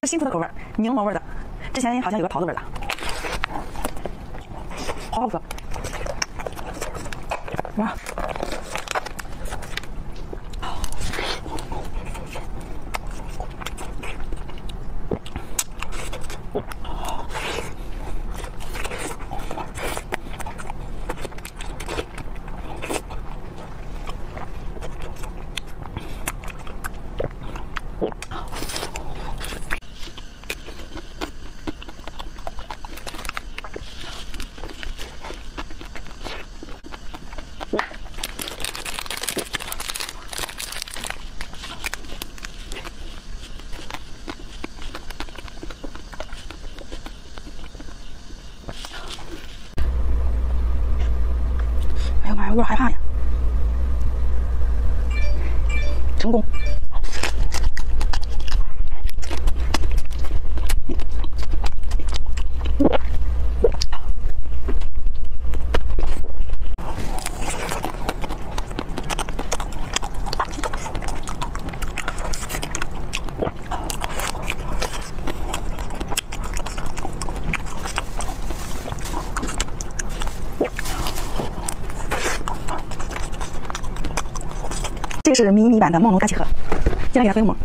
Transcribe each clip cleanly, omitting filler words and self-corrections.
是新出的口味，柠檬味的，之前好像有个桃子味的，好好喝。哇！哎呀妈呀，有点害怕呀！成功。这个是迷你版的梦龙咖喱盒，进来给它分个膜。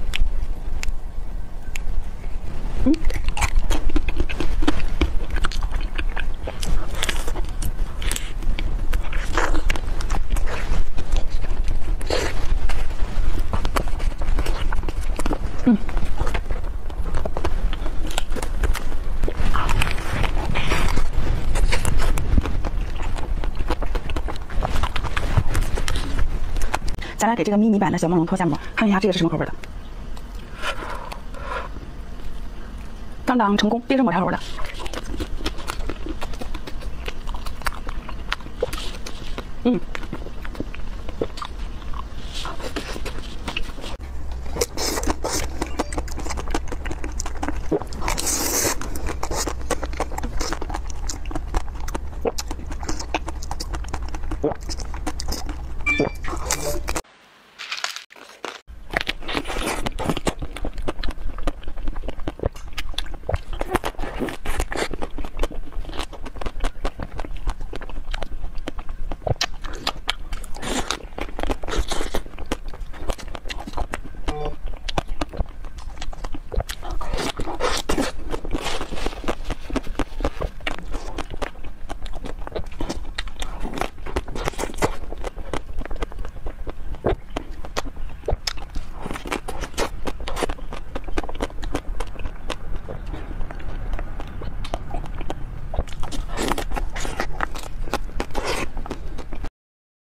咱来给这个迷你版的小梦龙脱下膜，看一下这个是什么口味的。当当成功，变成抹茶口的。